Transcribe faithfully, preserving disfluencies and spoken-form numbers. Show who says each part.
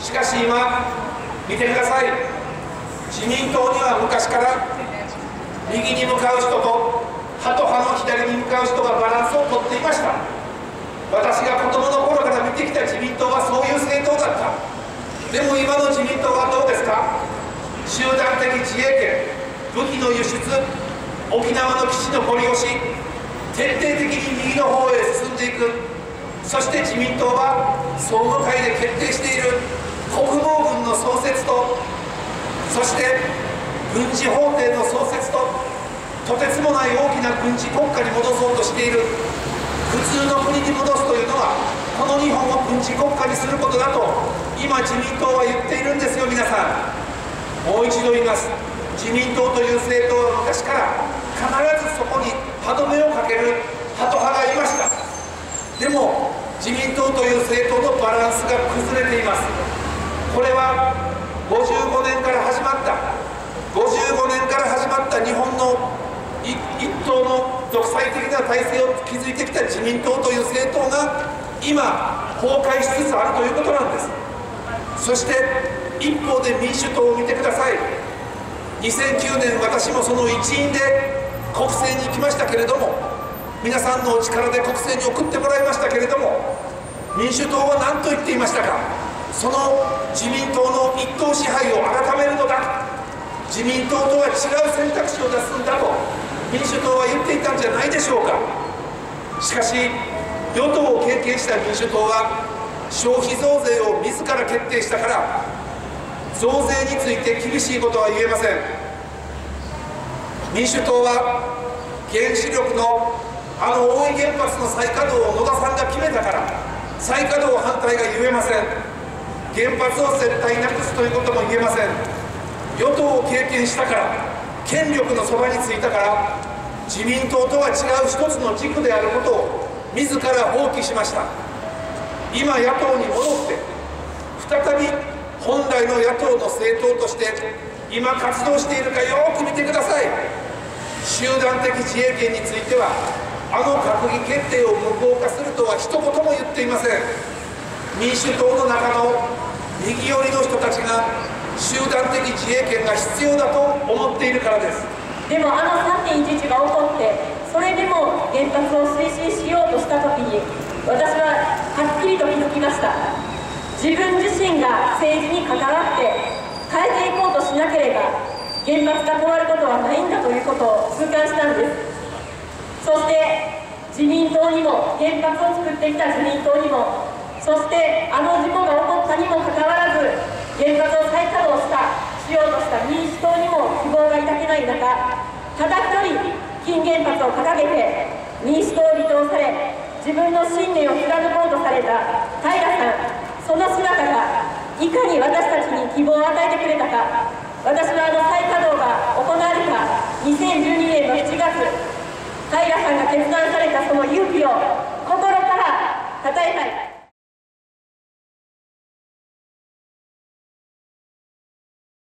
Speaker 1: しかし今見てください。自民党には昔から右に向かう人と歯と歯の左に向かう人がバランスをとっていました。私が子供の頃から見てきた自民党はそういう政党だった。でも今の自民党はどうですか。集団的自衛権、武器の輸出、沖縄の基地の掘り押し、徹底的に右の方へ進んでいく。そして自民党は総務会で決定している国防軍の創設と、そして軍事法廷の創設と、とてつもない大きな軍事国家に戻そうとしている。普通の国に戻すというのはこの日本を軍事国家にすることだと今自民党は言っているんですよ。皆さん、もう一度言います。自民党という政党は昔から必ずそこに歯止めをかける歯と歯がいました。でも自民党という政党のバランスが崩れています。これはごじゅうごねんから始まったごじゅうごねんから始まった日本の一党の独裁的な体制を築いてきた自民党という政党が今崩壊しつつあるということなんです。そして一方で民主党を見てください。にせんきゅうねん私もその一員で国政に行きましたけれども、皆さんのお力で国政に送ってもらいましたけれども、民主党は何と言っていましたか。その自民党の一党支配を改めるのだ、自民党とは違う選択肢を出すんだと民主党は言っていたんじゃないでしょうか。しかし与党を経験した民主党は消費増税を自ら決定したから増税について厳しいことは言えません。民主党は原子力のあの大井原発の再稼働を野田さんが決めたから再稼働反対が言えません。原発を絶対なくすということも言えません。与党を経験したから権力のそばについたから自民党とは違う一つの軸であることを自ら放棄しました。今野党に戻って再び本来の野党の政党として今活動しているかよく見てください。集団的自衛権についてはあの閣議決定を無効化するとは一言も言っていません。民主党の中の右寄りの人たちが集団的自衛権が必要だと思っているからです。
Speaker 2: でもあの さんてんいちいち が起こってそれでも原発を推進しようとした時に私ははっきりと気づきました。自分自身が政治に関わって変えていこうとしなければ原発が止まることはないんだということを痛感したんです。そして自民党にも原発を作ってきた自民党にもそしてあの事故が起こったにもかかわらず原発を再稼働したしようとした民主党にも希望が抱けない中、ただ一人禁原発を掲げて民主党を離党され自分の信念を貫こうとされた平さん、その姿がいかに私たちに希望を与えてくれたか。私はあの再稼働が行われたにせんじゅうにねんのしちがつ、平さんが決断された